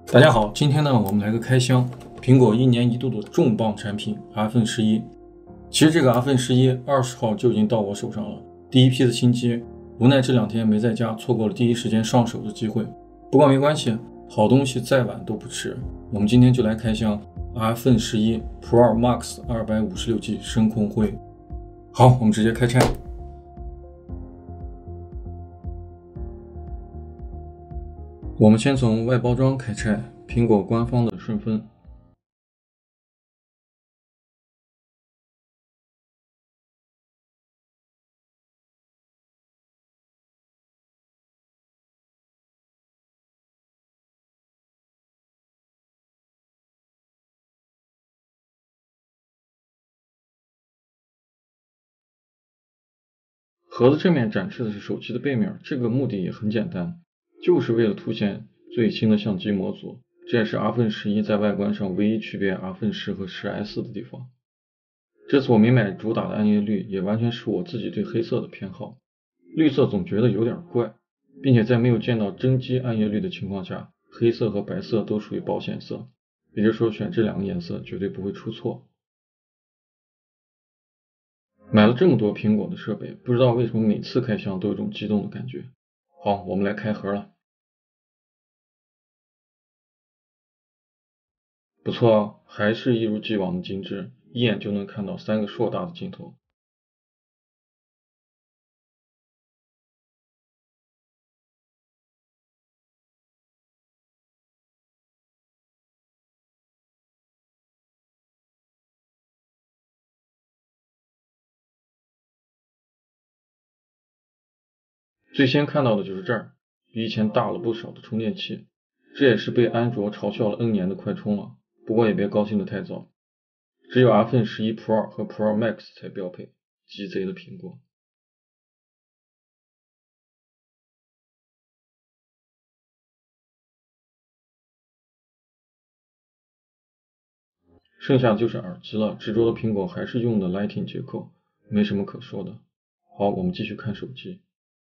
大家好，今天呢，我们来个开箱，苹果一年一度的重磅产品 iPhone 11。其实这个 iPhone 11 20号就已经到我手上了，第一批的新机，无奈这2天没在家，错过了第一时间上手的机会。不过没关系，好东西再晚都不迟。我们今天就来开箱 iPhone 11 Pro Max 256G 深空灰。好，我们直接开拆。我们先从外包装开拆，苹果官方的顺丰。盒子正面展示的是手机的背面，这个目的也很简单，就是为了凸显最新的相机模组，这也是 iPhone 11在外观上唯一区别 iPhone 10和 10S 的地方。这次我没买主打的暗夜绿，也完全是我自己对黑色的偏好，绿色总觉得有点怪，并且在没有见到真机暗夜绿的情况下，黑色和白色都属于保险色，也就是说选这2个颜色绝对不会出错。买了这么多苹果的设备，不知道为什么每次开箱都有种激动的感觉。好，我们来开盒了。不错哦，还是一如既往的精致，一眼就能看到3个硕大的镜头。最先看到的就是这儿，比以前大了不少的充电器，这也是被安卓嘲笑了 N 年的快充了。不过也别高兴得太早，只有 iPhone 11 Pro 和 Pro Max 才标配，鸡贼的苹果。剩下就是耳机了，执着的苹果还是用的 Lightning 接口，没什么可说的。好，我们继续看手机。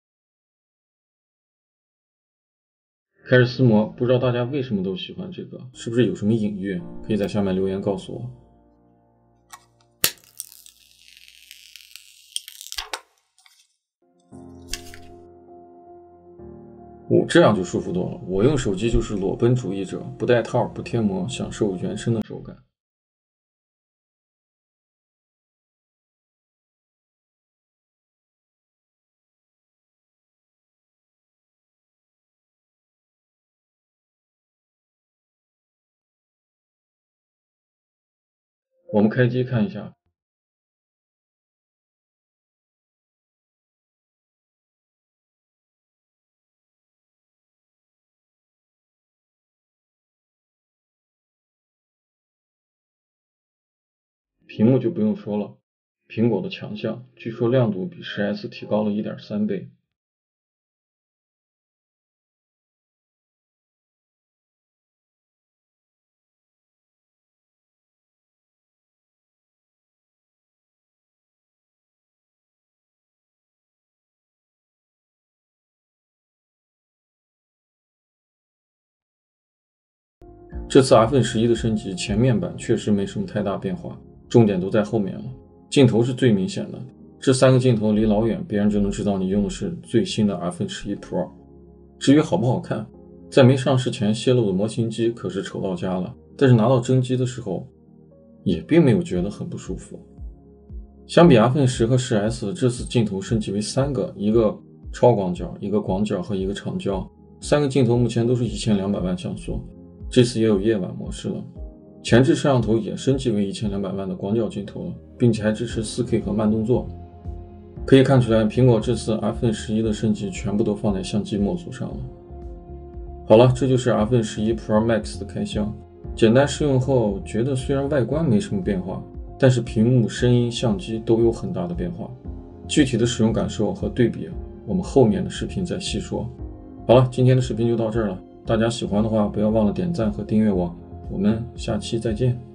开始撕膜，不知道大家为什么都喜欢这个，是不是有什么隐喻？可以在下面留言告诉我。这样就舒服多了。我用手机就是裸奔主义者，不带套，不贴膜，享受原生的手感。我们开机看一下，屏幕就不用说了，苹果的强项，据说亮度比 10S 提高了 1.3 倍。这次 iPhone 11的升级，前面版确实没什么太大变化，重点都在后面了。镜头是最明显的，这3个镜头离老远，别人就能知道你用的是最新的 iPhone 11 Pro。至于好不好看，在没上市前泄露的模型机可是丑到家了，但是拿到真机的时候，也并没有觉得很不舒服。相比 iPhone 10和 10S， 这次镜头升级为3个，一个超广角，一个广角和一个长焦，3个镜头目前都是1200万像素。这次也有夜晚模式了，前置摄像头也升级为1200万的广角镜头了，并且还支持 4K 和慢动作。可以看出来，苹果这次 iPhone 11的升级全部都放在相机模组上了。好了，这就是 iPhone 11 Pro Max 的开箱。简单试用后，觉得虽然外观没什么变化，但是屏幕、声音、相机都有很大的变化。具体的使用感受和对比，我们后面的视频再细说。好了，今天的视频就到这儿了。大家喜欢的话，不要忘了点赞和订阅我。我们下期再见。